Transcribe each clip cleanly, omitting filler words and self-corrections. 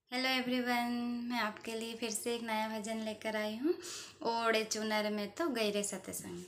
Hello everyone, मैं आपके लिए फिर से एक नया भजन लेकर आई हूँ। ओढ़े चुनर में तो गई रे सत्संग।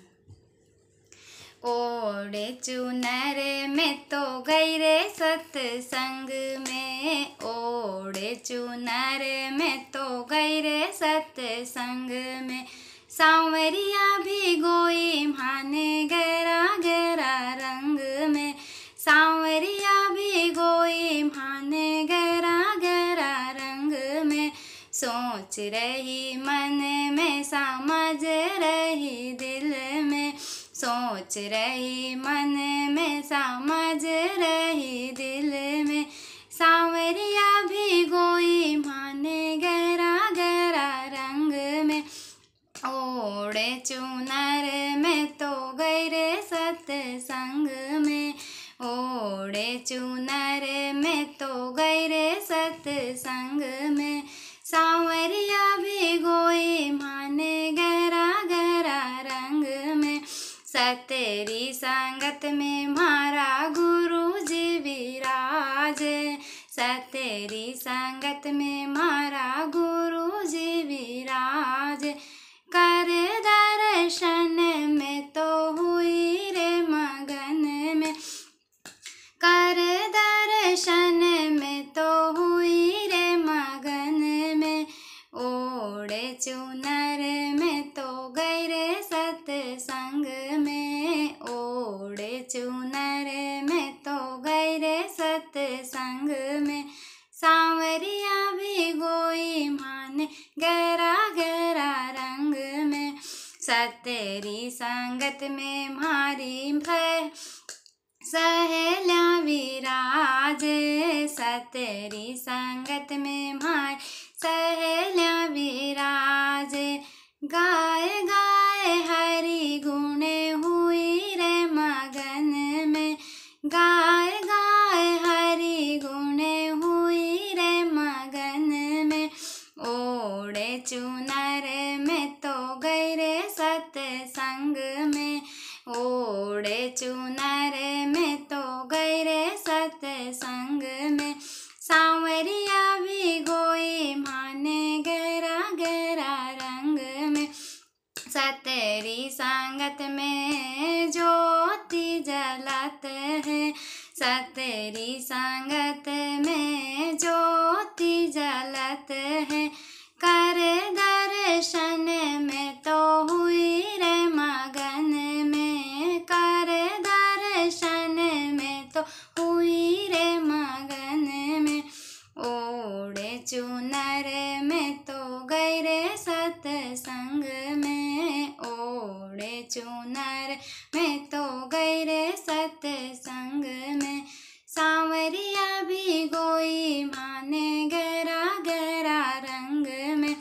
ओढ़े चुनर में तो गई रे सत्संग में, ओढ़े चुनर में तो गई रे सत्संग में। सांवरिया भी गोई माने गहरा गहरा रंग में, सांवरिया भी गोई माने गहरा गहरा रंग में। सोच रही मन में समझ रही दिल में, सोच रही मन में समझ रही दिल में। सांवरिया भी गोई माने गहरा गहरा रंग में, ओढ़े चुनर में तो गई रे सत्संग में, ओढ़े चुनर में तो गई रे सत्संग में। सांवरिया भी गोई माने गहरा गहरा रंग में, सतेरी संगत में मारा गुरु जी विराजे, सतेरी संगत में मारा गुरु जी विराजे। कर दर्शन में तो हुई रे मगन में, कर दर्शन में तो हुई रे मगन में। ओढ़े चुनर में तो गई रे सत्संग में, ओढ़े चुनर में तो गई रे सत्संग में। सांवरिया भी गोई माने गहरा गहरा रंग में, सतेरी संगत में मारी सहेल्या विराजे, सतेरी संगत में मारी सहेल्या विराजे। गाय गाय हरि गुणे हुई रे मगन में, गाय गाय हरि गुणे हुई रे मगन में। ओढ़े चुनर में तो गई रे सत्संग में, ओढ़े चुनर में तो गई रे सत्संग में। सांवरिया भी गोई माने गहरा गहरा रंग में, सतेरी संगत में ज्योति जलत है, सतेरी संगत में ज्योति जलत है। कर दर्शन में तो हुई रे मगन में, कर दर्शन में तो हुई रे मगन में। ओढ़े चुनर में तो गई रे सत्संग में, ओढ़े चुनर में तो गई रे सत्संग में। सांवरिया भी गोई माने गहरा गहरा रंग में,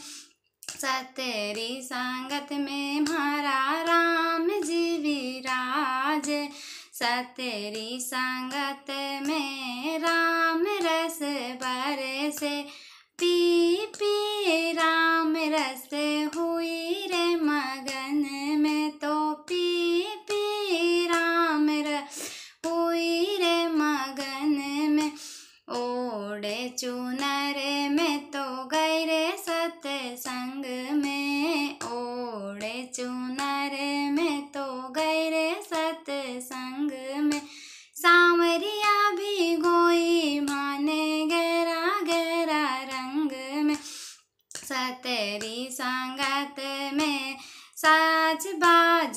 सतेरी संगत में मारा राम जी विराजे, सतेरी संगत में राम रस बरसे। पी पी राम रस हुई रे मगन में, तो पी पी राम रस हुई रे मगन में। ओढ़े चुनर में तो गई रे सत्संग में, ओढ़े चुनर में तो गई रे सत्संग में। सांवरिया भी गोई माने गहरा गहरा रंग में, सतेरी संगत में साज बाज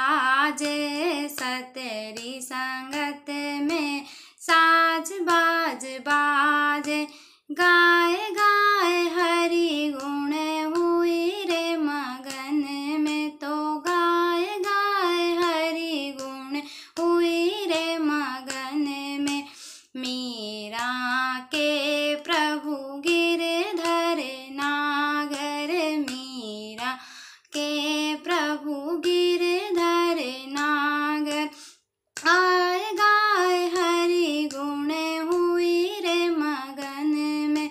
बाजे, सतेरी संगत में साज बाज बाजे। गाय गाय हरि गुण हुई रे मगन में, तो गाय गाय हरि गुण हुई रे मगन में। मीरा के प्रभु गिरधर नागर, मीरा के प्रभु गिरधर नागर। आय गाय हरि गुण हुई रे मगन में,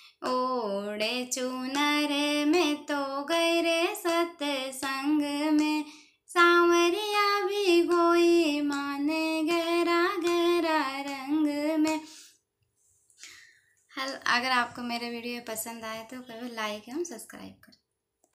ओढ़े चुनर में तो गई रे सत्संग में। सांवरिया भी गोई माने गहरा गहरा रंग में। अगर आपको मेरे वीडियो पसंद आए तो कभी लाइक एवं सब्सक्राइब करें।